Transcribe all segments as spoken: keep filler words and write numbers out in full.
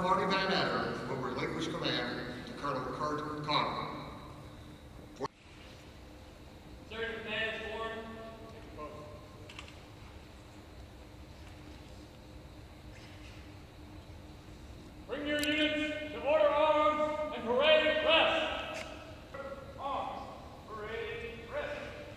Sergeant Vannatter will relinquish command to Colonel Connell. Sergeant command is sworn. Bring your units to order arms and parade rest. Arms, parade rest.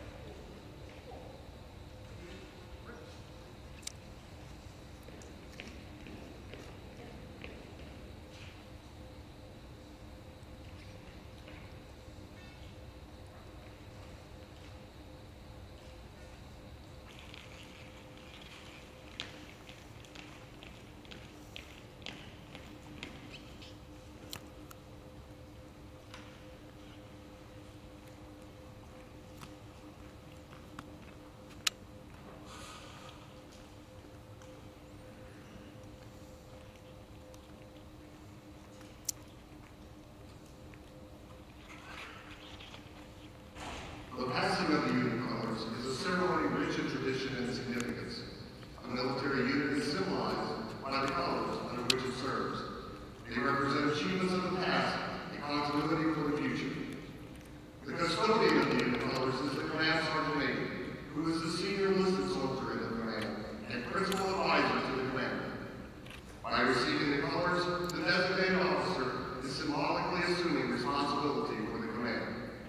The passing of the unit colors is a ceremony rich in tradition and significance. A military unit is symbolized by the colors under which it serves. They represent achievements of the past and continuity for the future. The custodian of the unit colors is the command sergeant major, who is the senior enlisted soldier in the command and principal advisor to the commander. By receiving the colors, the designated officer is symbolically assuming responsibility for the command.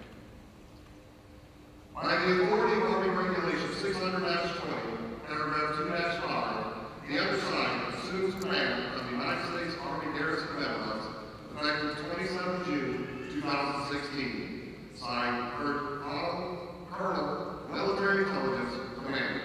By the authority of Army Regulation six hundred twenty, paragraph two five, the undersigned assumes command of the United States Army Garrison Benelux, effective twenty-seventh June two thousand sixteen. Signed, Connell, Colonel, Military Intelligence, Commander.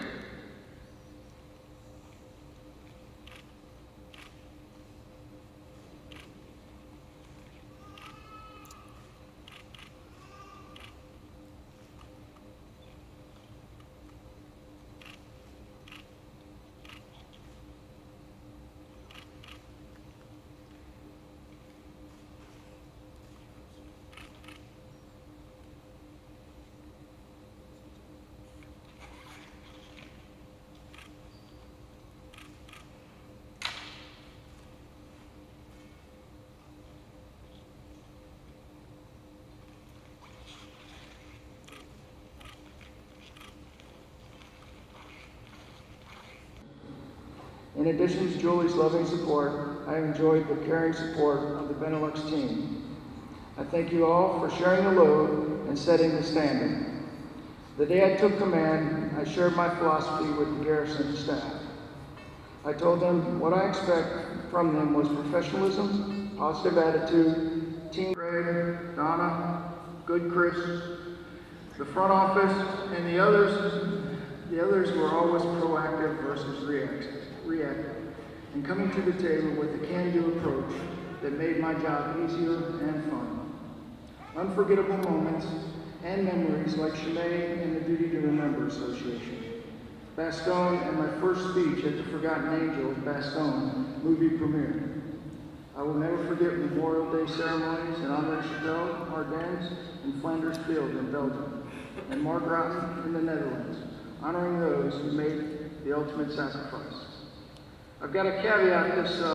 In addition to Julie's loving support, I enjoyed the caring support of the Benelux team. I thank you all for sharing the load and setting the standard. The day I took command, I shared my philosophy with the Garrison staff. I told them what I expect from them was professionalism, positive attitude, team Greg, Donna, good Chris, the front office, and the others. The others were always proactive versus reactive. reactive, and coming to the table with a can-do approach that made my job easier and fun. Unforgettable moments and memories like Chimay and the Duty to Remember Association, Bastogne and my first speech at the Forgotten Angels Bastogne movie premiere. I will never forget Memorial Day ceremonies in Henri Chapelle, Ardennes, and Flanders Field in Belgium, and Margraten in the Netherlands, honoring those who made the ultimate sacrifice. I've got to caveat this uh,